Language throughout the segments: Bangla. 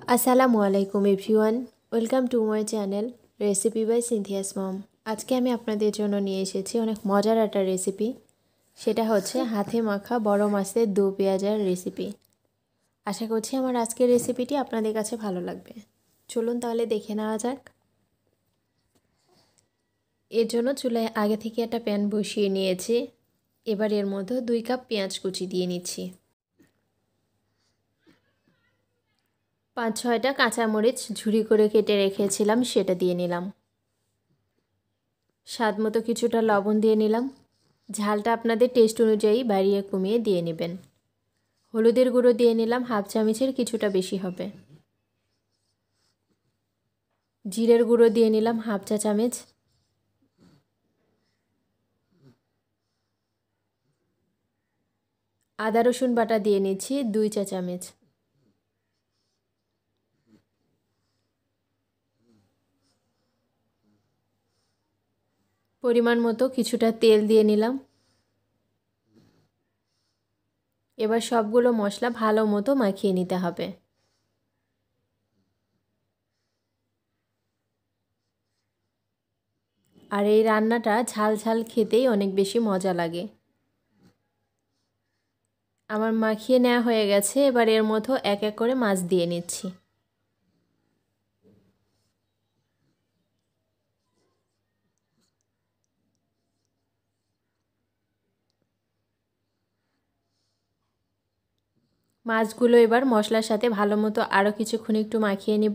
আসসালামু আলাইকুম everyone, welcome to my channel recipe by Cynthia's mom. আজকে আমি আপনাদের জন্য নিয়ে এসেছি অনেক মজার একটা রেসিপি। সেটা হচ্ছে হাতে মাখা বড় মাছের দো পেঁয়াজার রেসিপি। আশা করছি আমার আজকের রেসিপিটি আপনাদের কাছে ভালো লাগবে। চলুন তাহলে দেখে নেওয়া যাক। এর জন্য চুলায় আগে থেকে একটা প্যান বসিয়ে নিয়েছি। এবার এর মধ্যে 2 কাপ পেঁয়াজ কুচি দিয়ে নিচ্ছি। 5-6টা কাঁচামরিচ ঝুরি করে কেটে রেখেছিলাম, সেটা দিয়ে নিলাম। স্বাদ মতো কিছুটা লবণ দিয়ে নিলাম। ঝালটা আপনাদের টেস্ট অনুযায়ী বাড়িয়ে কমিয়ে দিয়ে নেবেন। হলুদের গুঁড়ো দিয়ে নিলাম, হাফ চামচের কিছুটা বেশি হবে। জিরের গুঁড়ো দিয়ে নিলাম হাফ চা চামচ। আদা রসুন বাটা দিয়ে নিচ্ছি 2 চা চামচ। পরিমাণ মতো কিছুটা তেল দিয়ে নিলাম। এবার সবগুলো মশলা ভালো মতো মাখিয়ে নিতে হবে। আর এই রান্নাটা ঝাল ঝাল খেতেই অনেক বেশি মজা লাগে। আমার মাখিয়ে নেওয়া হয়ে গেছে। এবার এর মধ্যে এক এক করে মাছ দিয়ে নিচ্ছি। মাছগুলো এবার মশলার সাথে ভালো মতো আরও কিছুক্ষণ একটু মাখিয়ে নেব।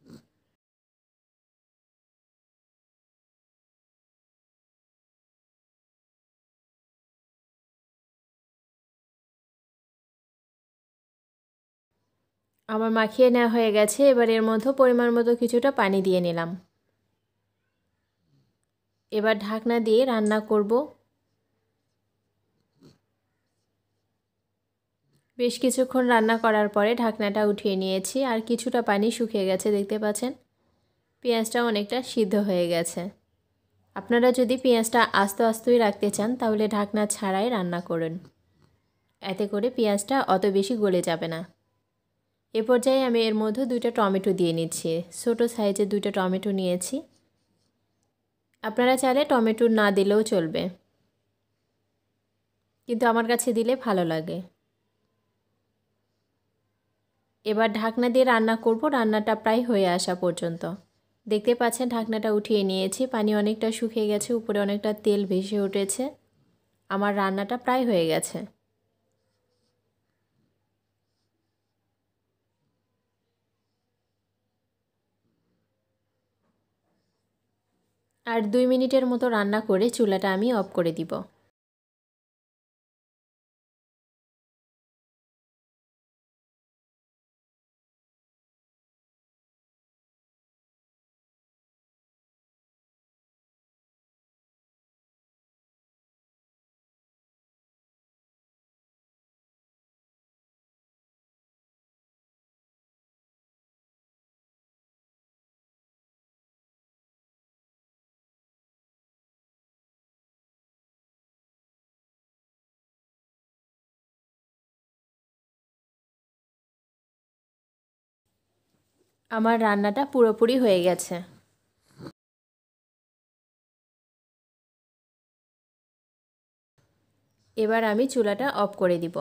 আমার মাখিয়ে নেওয়া হয়ে গেছে। এবার এর মধ্যে পরিমাণ মতো কিছুটা পানি দিয়ে নিলাম। এবার ঢাকনা দিয়ে রান্না করব। বেশ কিছুক্ষণ রান্না করার পরে ঢাকনাটা উঠিয়ে নিয়েছি। আর কিছুটা পানি শুকিয়ে গেছে, দেখতে পাচ্ছেন। পেঁয়াজটা অনেকটা সিদ্ধ হয়ে গেছে। আপনারা যদি পেঁয়াজটা আস্তে আস্তেই রাখতে চান তাহলে ঢাকনা ছাড়াই রান্না করুন। এতে করে পেঁয়াজটা অত বেশি গলে যাবে না। এ পর্যায়ে আমি এর মধ্যে 2টা টমেটো দিয়ে নিচ্ছি। ছোটো সাইজের 2টা টমেটো নিয়েছি। আপনারা চাইলে টমেটো না দিলেও চলবে, কিন্তু আমার কাছে দিলে ভালো লাগে। এবার ঢাকনা দিয়ে রান্না করব, রান্নাটা প্রায় হয়ে আসা পর্যন্ত। দেখতে পাচ্ছেন ঢাকনাটা উঠিয়ে নিয়েছি। পানি অনেকটা শুকিয়ে গেছে, উপরে অনেকটা তেল ভেসে উঠেছে। আমার রান্নাটা প্রায় হয়ে গেছে। আর 2 মিনিটের মতো রান্না করে চুলাটা আমি অফ করে দিব। আমার রান্নাটা পুরোপুরি হয়ে গেছে। এবার আমি চুলাটা অফ করে দিব।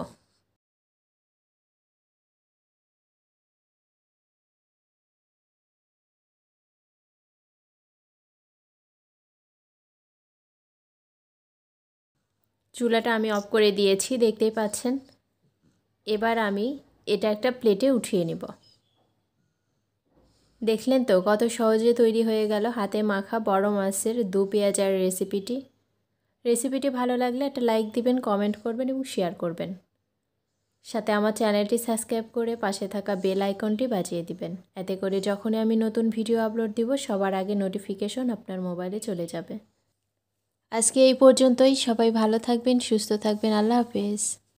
চুলাটা আমি অফ করে দিয়েছি, দেখতেই পাচ্ছেন। এবার আমি এটা একটা প্লেটে উঠিয়ে নেব। দেখলেন তো কত সহজে তৈরি হয়ে গেল হাতে মাখা বড় মাছের দো পেঁয়াজার রেসিপিটি ভালো লাগলে একটা লাইক দিবেন, কমেন্ট করবেন এবং শেয়ার করবেন। সাথে আমার চ্যানেলটি সাবস্ক্রাইব করে পাশে থাকা বেল আইকনটি বাজিয়ে দিবেন। এতে করে যখনই আমি নতুন ভিডিও আপলোড দিব সবার আগে নোটিফিকেশন আপনার মোবাইলে চলে যাবে। আজকে এই পর্যন্তই। সবাই ভালো থাকবেন, সুস্থ থাকবেন। আল্লাহ হাফেজ।